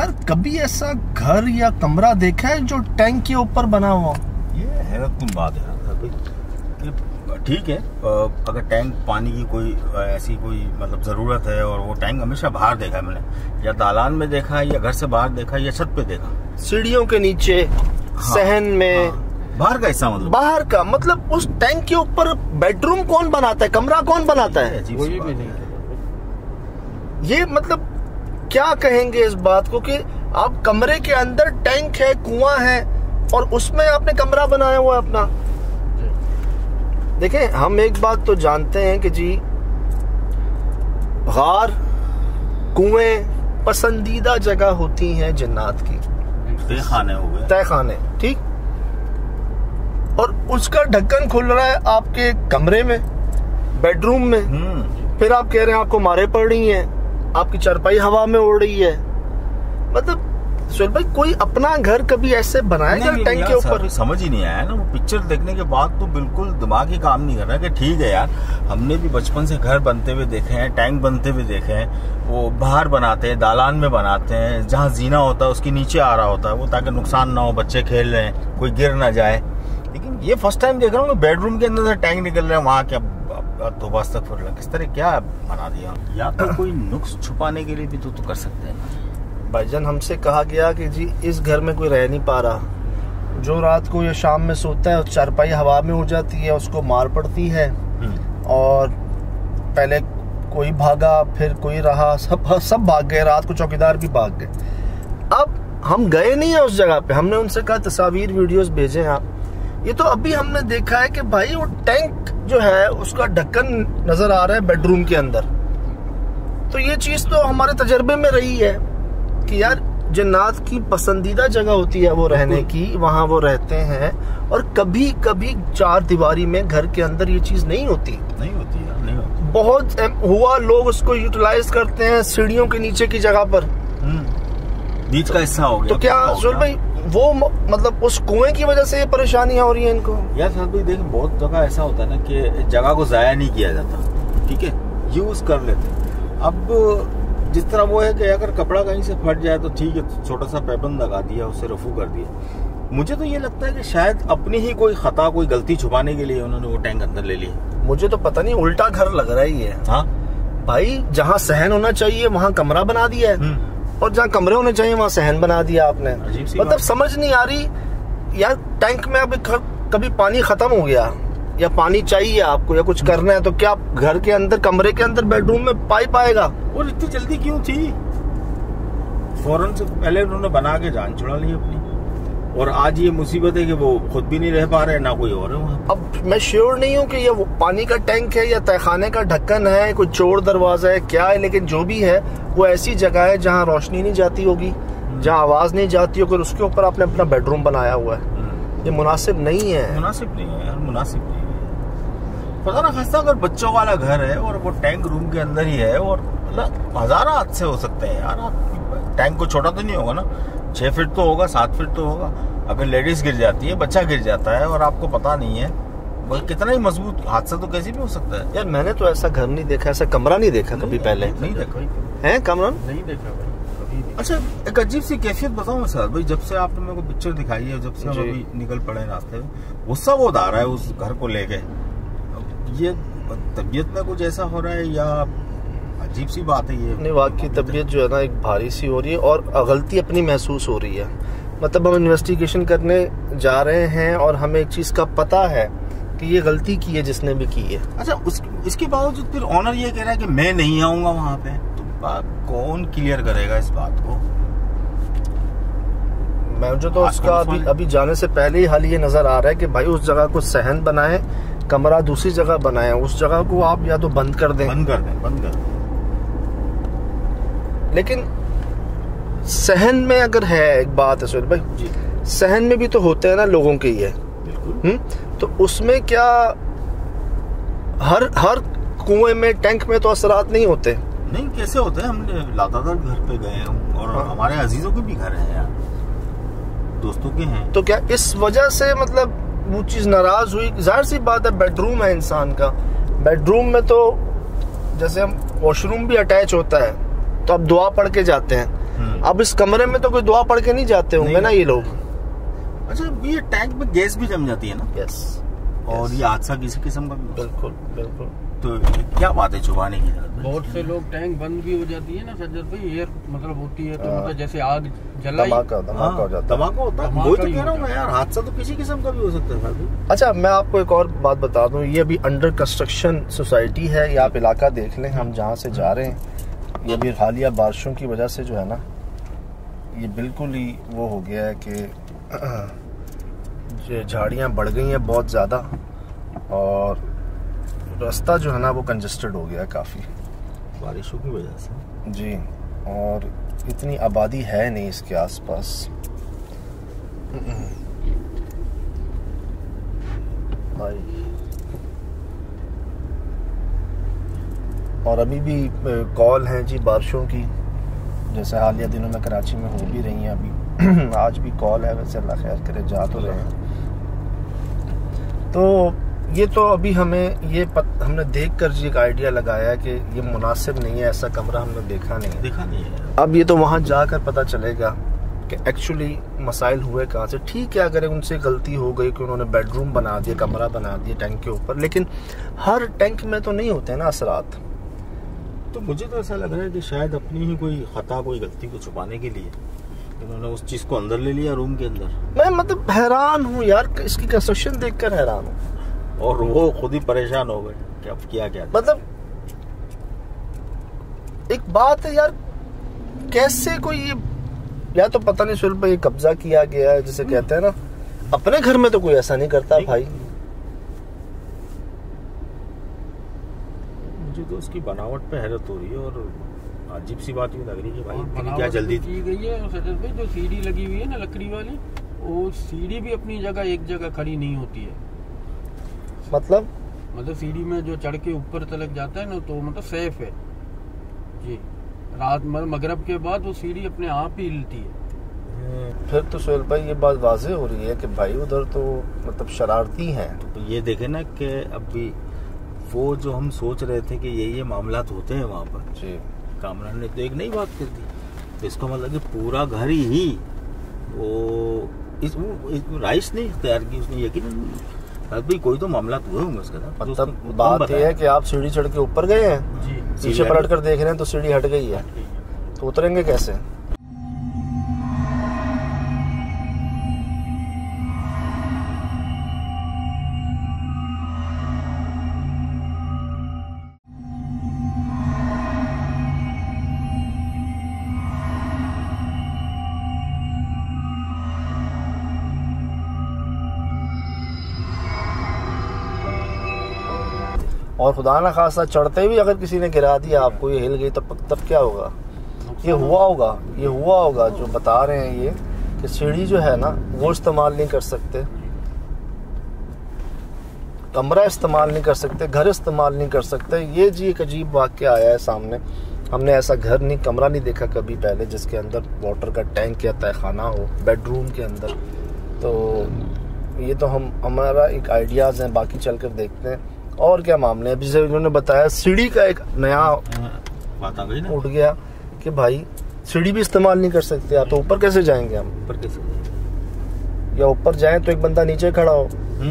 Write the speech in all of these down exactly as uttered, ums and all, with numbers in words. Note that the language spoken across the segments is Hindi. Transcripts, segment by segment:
यार कभी ऐसा घर या कमरा देखा है जो टैंक के ऊपर बना हुआ? ये हैरतकुन बात है ठीक है, अगर टैंक पानी की कोई ऐसी कोई मतलब ज़रूरत है और वो टैंक हमेशा बाहर देखा है मैंने, या दालान में देखा है या घर से बाहर देखा है या छत पे देखा, सीढ़ियों के नीचे, हाँ, सहन में, हाँ, बाहर का हिस्सा, मतलब बाहर का मतलब उस टैंक के ऊपर बेडरूम कौन बनाता है, कमरा कौन बनाता है? ये मतलब क्या कहेंगे इस बात को कि आप कमरे के अंदर टैंक है, कुआं है और उसमें आपने कमरा बनाया हुआ है अपना। देखें, हम एक बात तो जानते हैं कि जी गार, कुएं पसंदीदा जगह होती हैं जन्नत की, तहखाने हो गए, तहखाने, ठीक। और उसका ढक्कन खुल रहा है आपके कमरे में, बेडरूम में, फिर आप कह रहे हैं आपको मारे पड़ रही हैं, आपकी चारपाई हवा में उड़ रही है। मतलब सुहेल भाई, कोई अपना घर कभी ऐसे बनाएगा टैंक के ऊपर? समझ ही नहीं आया ना, वो पिक्चर देखने के बाद तो बिल्कुल दिमाग ही काम नहीं कर रहा कि ठीक है यार, हमने भी बचपन से घर बनते हुए देखे हैं, टैंक बनते हुए देखे हैं, वो बाहर बनाते हैं, दालान में बनाते हैं, जहाँ जीना होता है उसके नीचे आ रहा होता है वो, ताकि नुकसान ना हो, बच्चे खेल रहे हैं, कोई गिर ना जाए। लेकिन ये फर्स्ट टाइम देख रहा हूँ बेडरूम के अंदर से टैंक निकल रहे हैं, वहाँ क्या तो बस तक किस तरह क्या बना दिया। या तो कोई नुक्स छुपाने के लिए भी तो, तो कर सकते हैं ना भाईजान। हमसे कहा गया कि जी इस घर में कोई रह नहीं पा रहा, जो रात को या शाम में सोता है चारपाई हवा में उड़ जाती है, उसको मार पड़ती है, और पहले कोई भागा फिर कोई रहा, सब सब भाग गए, रात को चौकीदार भी भाग गए। अब हम गए नहीं है उस जगह पे, हमने उनसे कहा तस्वीर वीडियोस भेजें आप। ये तो अभी हमने देखा है कि भाई वो टैंक जो है उसका ढक्कन नजर आ रहा है बेडरूम के अंदर। तो ये चीज तो हमारे तजर्बे में रही है कि यार जन्नत की पसंदीदा जगह होती है वो रहने की, वहाँ वो रहते हैं, और कभी कभी चार दीवारी में घर के अंदर ये चीज नहीं होती, नहीं होती यार, नहीं होती। बहुत हुआ लोग उसको यूटिलाइज करते हैं सीढ़ियों के नीचे की जगह पर, बीच का हिस्सा हो गया। तो क्या सुहेल भाई वो मतलब उस कुएं की वजह से ये परेशानियां हो रही हैं इनको? यार साहब भाई देखिए, बहुत जगह ऐसा होता है ना कि जगह को जाया नहीं किया जाता, ठीक है, यूज कर लेते। अब जिस तरह वो है कि अगर कपड़ा कहीं से फट जाए तो ठीक है, छोटा सा पैबंद लगा दिया, उससे रफू कर दिया। मुझे तो ये लगता है कि शायद अपनी ही कोई खता, कोई गलती छुपाने के लिए उन्होंने वो टैंक अंदर ले लिया। मुझे तो पता नहीं, उल्टा घर लग रहा है ये। हाँ भाई, जहाँ सहन होना चाहिए वहाँ कमरा बना दिया है, और जहाँ कमरे होने चाहिए वहाँ सहन बना दिया आपने। मतलब समझ नहीं आ रही यार, टैंक में अभी कभी पानी खत्म हो गया या पानी चाहिए आपको या कुछ करना है, तो क्या घर के अंदर, कमरे के अंदर, बेडरूम में पाइप आएगा? और इतनी जल्दी क्यों थी? फौरन से पहले उन्होंने बना के जान छुड़ा ली अपनी, और आज ये मुसीबत है कि वो खुद भी नहीं रह पा रहे, ना कोई और है वहाँ। अब मैं श्योर नहीं हूँ कि ये वो पानी का टैंक है या तहखाने का ढक्कन है, कोई चोर दरवाजा है, क्या है, लेकिन जो भी है वो ऐसी जगह है जहाँ रोशनी नहीं जाती होगी, जहाँ आवाज नहीं जाती होगी, उसके ऊपर आपने अपना बेडरूम बनाया हुआ है। ये मुनासिब नहीं है, मुनासिब नहीं है यार, मुनासिब नहीं है। पता ना, खासा अगर बच्चों वाला घर है और वो टैंक रूम के अंदर ही है, और मतलब हजारा हादसे हो सकते हैं यार। टैंक को छोटा तो नहीं होगा ना, छह फीट तो होगा, सात फीट तो होगा। अगर लेडीज गिर जाती है, बच्चा गिर जाता है और आपको पता नहीं है, कितना ही मजबूत हादसा तो कैसे भी हो सकता है यार। मैंने तो ऐसा घर नहीं देखा, ऐसा कमरा नहीं देखा कभी पहले। नहीं देखा है कमरा? नहीं देखा भाई। अच्छा, एक अजीब सी कैफियत बताऊं सर भाई, जब से आपने मेरे को पिक्चर दिखाई है, जब से हम अभी निकल पड़े रास्ते में, गुस्सा बहुत आ रहा है उस घर को लेके। ये तबीयत में कुछ ऐसा हो रहा है या अजीब सी बात है ये? नहीं, वाकई तबीयत जो है ना एक भारी सी हो रही है, और गलती अपनी महसूस हो रही है। मतलब हम इन्वेस्टिगेशन करने जा रहे हैं और हमें एक चीज का पता है कि ये गलती की है जिसने भी की है। अच्छा, उस, इसके बावजूद फिर ऑनर ये कह रहा है कि मैं नहीं आऊंगा वहां पे, तो कौन क्लियर करेगा इस बात को? मुझे तो उसका अभी अभी जाने से पहले ही हाल ये नजर आ रहा है कि भाई उस जगह को सहन बनाए, कमरा दूसरी जगह बनाए, उस जगह को आप या तो बंद कर दें, बंद कर दें, बंद कर दें। लेकिन सहन में अगर है, एक बात है सुहेल भाई जी, सहन में भी तो होते हैं ना लोगों के ये, बिल्कुल। तो उसमें क्या हर हर कुएं में, टैंक में तो असरात नहीं होते? नहीं, कैसे होते हैं? हमने लातादार घर पे गए हैं, और हाँ। हमारे अजीजों के भी घर हैं यार, दोस्तों के हैं। तो क्या इस वजह से मतलब वो चीज नाराज हुई? जाहिर सी बात है, बेडरूम है इंसान का, बेडरूम में तो जैसे हम वॉशरूम भी अटैच होता है, तो आप दुआ पढ़ के जाते हैं, अब इस कमरे में तो कोई दुआ पढ़ के नहीं जाते होंगे ना ये लोग। अच्छा, ये टैंक में गैस भी जम जाती है ना? यस। और ये हादसा किसी किस्म का? बिल्कुल बिल्कुल। तो क्या बात है छुपाने की? बहुत से लोग टैंक बंद भी हो जाती है ना सज्जद भाई, एयर मतलब होती है तो मतलब जैसे आग जलाई, धमाका धमाका हो जाता है। धमाका होता है, वही तो कह रहा हूँ मैं यार, हादसा तो किसी किस्म का भी हो सकता है। अच्छा, मैं आपको एक और बात बता दूं, ये अभी अंडर कंस्ट्रक्शन सोसाइटी है। ये आप इलाका देख लें, हम जहाँ से जा रहे हैं, ये अभी हालिया बारिशों की वजह से जो है ना, ये बिल्कुल ही वो हो गया है कि झाड़ियाँ बढ़ गई हैं बहुत ज़्यादा, और रास्ता जो है ना वो कंजस्टेड हो गया है काफ़ी बारिशों की वजह से जी। और इतनी आबादी है नहीं इसके आसपास। भाई और अभी भी कॉल हैं जी बारिशों की, जैसे हालिया दिनों में कराची में हो भी रही हैं अभी। आज भी कॉल है, वैसे अल्लाह खैर करे, जा तो रहे हैं। तो ये तो अभी हमें ये पत, हमने देख कर जी एक आइडिया लगाया है कि ये मुनासिब नहीं है, ऐसा कमरा हमने देखा नहीं है देखा नहीं है। अब ये तो वहाँ जाकर पता चलेगा कि एक्चुअली मसाइल हुए कहाँ से। ठीक है, अगर उनसे गलती हो गई कि उन्होंने बेडरूम बना दिया, कमरा बना दिया टैंक के ऊपर, लेकिन हर टैंक में तो नहीं होते ना असरात। तो मुझे तो ऐसा लग रहा है कि शायद अपनी ही कोई खता, कोई गलती को छुपाने के लिए उन्होंने उस चीज को अंदर ले लिया, रूम के अंदर। मैं मतलब हैरान हूँ यार, इसकी कंस्ट्रक्शन देखकर हैरान हूँ। और वो खुद ही परेशान हो गए कि अब किया क्या। मतलब एक बात है यार, कैसे कोई ये, या तो पता नहीं सुल पे ये कब्जा किया गया है जिसे कहते हैं ना, अपने घर में तो कोई ऐसा नहीं करता भाई। मुझे तो उसकी बनावट पे हैरत हो रही है, और अजीब सी बात ये लग रही है कि भाई क्या जल्दी की गई है। और सज्जद भाई जो सीढ़ी लगी हुई है ना लकड़ी वाली, वो सीढ़ी भी अपनी जगह एक जगह खड़ी नहीं होती है। मतलब मतलब सीढ़ी में जो चढ़ के ऊपर तलक जाता है ना, तो मतलब सेफ है जी। रात मतलब मगरब के बाद वो सीढ़ी अपने आप ही हिलती है। फिर तो सोहेल भाई ये बात वाज़ेह हो रही है कि भाई उधर तो मतलब शरारती हैं। तो ये देखे ना कि अभी वो जो हम सोच रहे थे कि ये ये मामलात होते हैं वहाँ पर जी, कामरान ने तो एक नई बात कर दी। तो इसका मतलब कि पूरा घर ही वो इस, इस राइस ने तैयार की, उसने यकीन भाई कोई तो मामला हुए होंगे उसके साथ। मतलब बात यह है कि आप सीढ़ी चढ़ के ऊपर गए हैं जी, पीछे पलट कर देख रहे हैं तो सीढ़ी हट गई है, तो उतरेंगे कैसे? और खुदा ना खासा चढ़ते भी अगर किसी ने गिरा दिया आपको, ये हिल गई, तब तब क्या होगा? ये हुआ होगा ये हुआ होगा जो बता रहे हैं ये कि सीढ़ी जो है ना वो इस्तेमाल नहीं कर सकते, कमरा इस्तेमाल नहीं कर सकते, घर इस्तेमाल नहीं कर सकते। ये जी एक अजीब वाक़या आया है सामने। हमने ऐसा घर नहीं, कमरा नहीं देखा कभी पहले जिसके अंदर वाटर का टैंक या तहखाना हो बेडरूम के अंदर। तो ये तो हम हमारा एक आइडियाज़ हैं, बाकी चल कर देखते हैं और क्या मामले हैं। जैसे उन्होंने बताया सीढ़ी का एक नया बात आ गई ना, उठ गया कि भाई सीढ़ी भी इस्तेमाल नहीं कर सकते आप, तो ऊपर कैसे जाएंगे हम? ऊपर कैसे? या ऊपर जाएं तो एक बंदा नीचे खड़ा हो।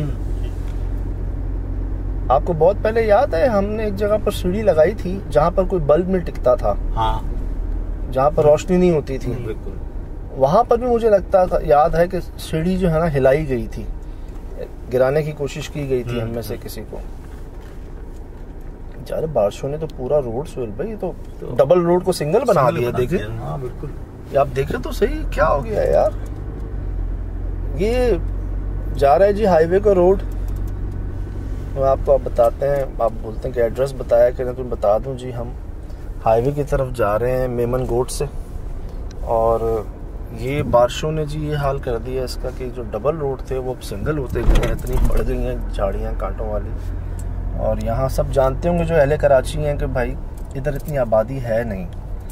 आपको बहुत पहले याद है हमने एक जगह पर सीढ़ी लगाई थी जहाँ पर कोई बल्ब नहीं टिकता था, हाँ, जहाँ पर रोशनी नहीं होती थी। वहां पर भी मुझे लगता था, याद है कि सीढ़ी जो है ना हिलाई गई थी, गिराने की कोशिश की गई थी हम में से किसी को। यार बारिशों ने तो पूरा रोड सोहेल भाई तो, तो डबल रोड को सिंगल बना दिया। देखे, हाँ बिल्कुल, ये आप देखे तो सही क्या हो गया यार। ये जा रहा है जी हाईवे का रोड, तो आपको आप बताते हैं, आप बोलते हैं कि एड्रेस बताया कि ना, तो बता दूं जी हम हाईवे की तरफ जा रहे हैं मेमन गोट से। और ये बारिशों ने जी ये हाल कर दिया इसका कि जो डबल रोड थे वो सिंगल होते गए हैं, इतनी बढ़ गई हैं झाड़ियाँ कांटों वाली। और यहाँ सब जानते होंगे जो अहले कराची हैं कि भाई इधर इतनी आबादी है नहीं,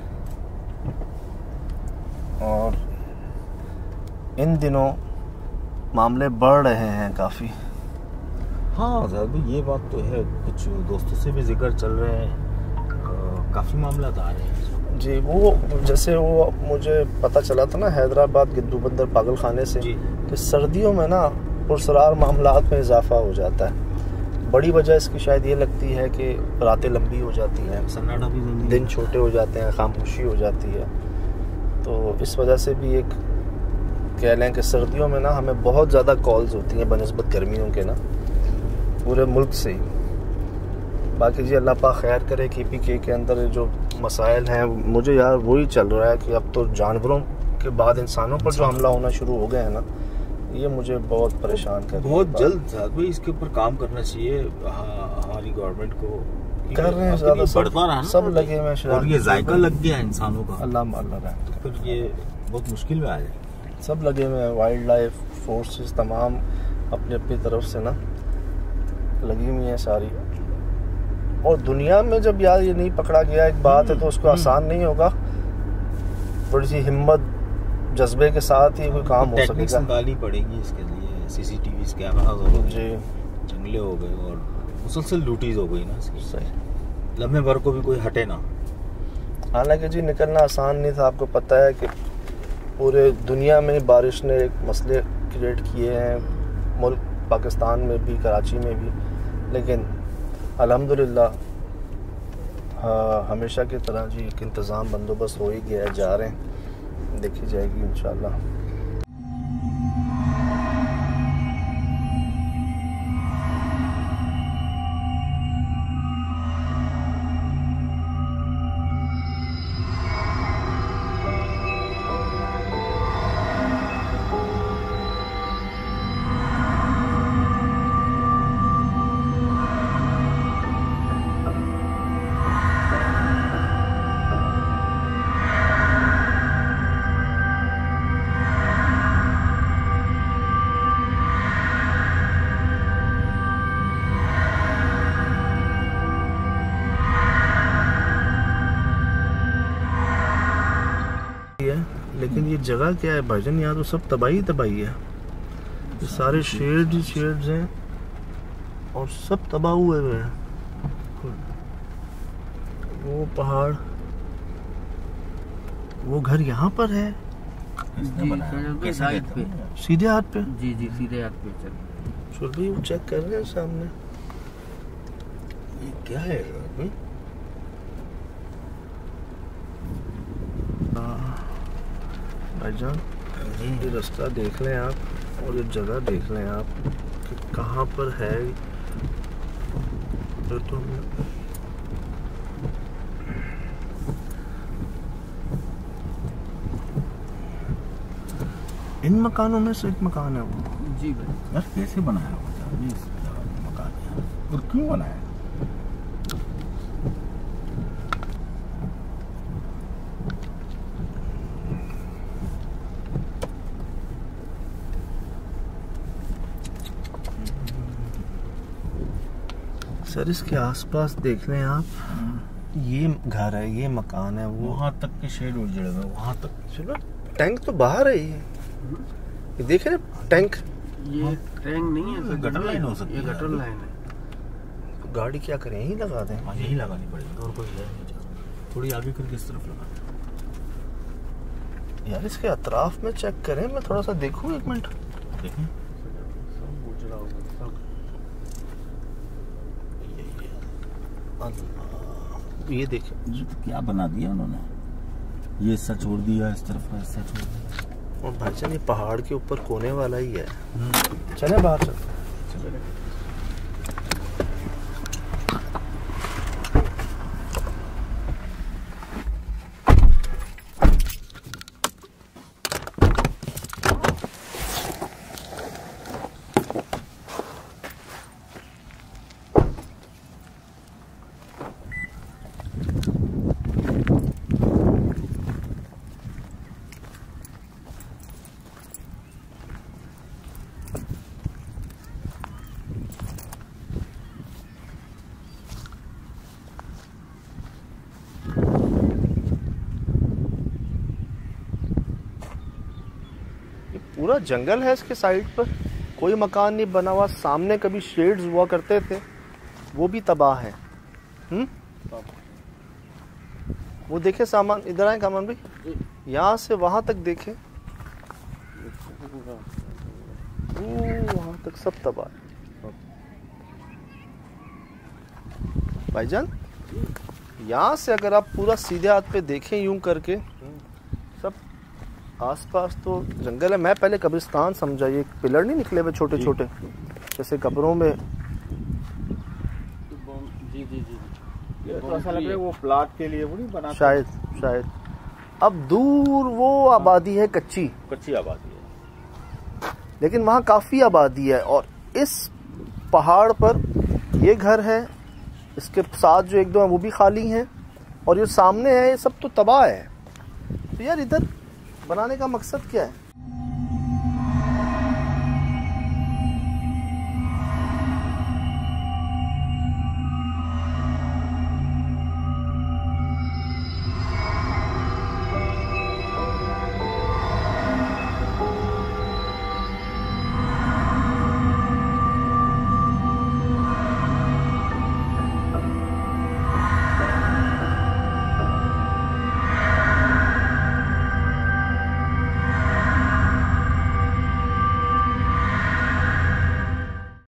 और इन दिनों मामले बढ़ रहे हैं काफ़ी। हाँ भी ये बात तो है, कुछ दोस्तों से भी जिक्र चल रहे हैं, काफ़ी मामला आ रहे हैं। जी, वो जैसे वो मुझे पता चला था ना हैदराबाद गिद्दू बंदर पागल खाने से कि सर्दियों में ना पुरसरार मामलात में इजाफा हो जाता है। बड़ी वजह इसकी शायद ये लगती है कि रातें लंबी हो जाती हैं, सन्नाटा भी दिन छोटे हो जाते हैं, खामोशी हो जाती है। तो इस वजह से भी एक कह लें कि सर्दियों में ना हमें बहुत ज़्यादा कॉल्स होती हैं बनिस्बत गर्मियों के ना, पूरे मुल्क से ही। बाकी जी अल्लाह पाक खैर करे। के पी के के अंदर जो मसाइल हैं, मुझे यार वही चल रहा है कि अब तो जानवरों के बाद इंसानों पर जो हमला होना शुरू हो गए हैं ना, ये मुझे बहुत परेशान कर बहुत जल्द भाई इसके ऊपर काम करना चाहिए हमारी गवर्नमेंट को। कर रहे हैं ज़्यादा बढ़ता रहा सब लगे हुए हैं और ये जायका लग गया इंसानों का। अल्लाह अल्लाह फिर ये बहुत मुश्किल में आ जाए। सब लगे हुए हैं, वाइल्ड लाइफ फोर्सेस तमाम अपनी अपनी तरफ से ना लगी हुई हैं सारी। और दुनिया में जब यार ये नहीं पकड़ा गया एक बात है तो उसको आसान नहीं होगा। थोड़ी सी हिम्मत जज्बे के साथ ही कोई काम हो सकेगा। निकालनी पड़ेगी इसके लिए, सीसीटीवी कैमरा जी जंगले हो गए और मुसलसल लूटीज हो गई ना इसकी। सही लम्हे भर को भी कोई हटे ना। हालांकि जी निकलना आसान नहीं था। आपको पता है कि पूरे दुनिया में बारिश ने एक मसले क्रिएट किए हैं, मुल्क पाकिस्तान में भी, कराची में भी, लेकिन अल्हम्दुलिल्लाह हाँ, हमेशा की तरह जी एक इंतज़ाम बंदोबस्त हो ही गया है। जा रहे हैं, देखी जाएगी इंशाल्लाह। लेकिन ये जगह क्या है भाईजान, यहाँ तो सब तबाही तबाही है। ये सारे शेड्स ही शेड्स हैं और सब तबाह हुए हुए हैं। वो पहाड़, वो घर यहाँ पर है जी, साइड पे सीधे हाथ पे। जी जी सीधे हाथ पे चल। चल भाई वो चेक कर रहे हैं सामने, ये क्या है? भाईजान ये रास्ता देख लें आप और ये जगह देख लें आप कि कहाँ पर है। तो तुम इन मकानों में से एक मकान है वो। जी भाई यार कैसे बनाया हुआ इस मकान और क्यों बनाया? सर इसके आसपास देख लें आप, ये घर है, ये मकान है, वो वहां तक के शेड उजड़े हुए, वहां तक। चलो टैंक तो बाहर है, ये ये देख रहे टैंक। ये टैंक नहीं है, गटर लाइन हो सकती है। ये गटर लाइन है। तो गाड़ी क्या करें, यहीं लगा दें? हाँ यही लगानी पड़ेगी और कोई है नहीं। थोड़ी आगे करके इस तरफ लगा। यार इसके अतराफ में चेक करें, मैं थोड़ा सा देखूं एक मिनट। देखें सब उजड़ा होगा सब। ये देखें, ये तो क्या बना दिया उन्होंने। ये हिस्सा छोड़ दिया, इस तरफ का हिस्सा छोड़ दिया। और भाईजान ये पहाड़ के ऊपर कोने वाला ही है। चले बाहर चलते हैं। पूरा जंगल है इसके साइड पर, कोई मकान नहीं बना हुआ। सामने कभी शेड्स हुआ करते थे, वो भी तबाह है। हम्म वो देखे सामान, इधर आए कामन भाई, यहाँ से वहां तक देखे, वहां तक सब तबाह। भाईजान यहाँ से अगर आप पूरा सीधे हाथ पे देखें यूं करके, सब आसपास तो जंगल है। मैं पहले कब्रिस्तान समझा, ये पिलर नहीं निकले हुए छोटे छोटे जैसे कब्रों में। जी जी जी ये तो ऐसा लग रहा है वो प्लाट के लिए वो नहीं बना, शायद शायद। अब दूर वो आबादी है कच्ची कच्ची आबादी है, लेकिन वहाँ काफी आबादी है। और इस पहाड़ पर ये घर है, इसके साथ जो एक दो है वो भी खाली हैं, और ये सामने है ये सब तो तबाह है। तो यार इधर बनाने का मकसद क्या है?